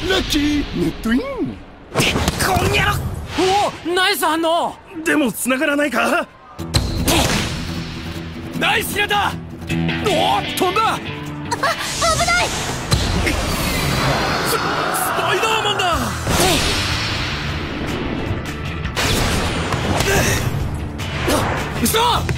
ラッキーネットイン。 こんにゃろ。 おお、ナイス反応。 でも繋がらないか。 ナイスやだ。おお、飛んだ。 危ない。 スパイダーマンだ。嘘。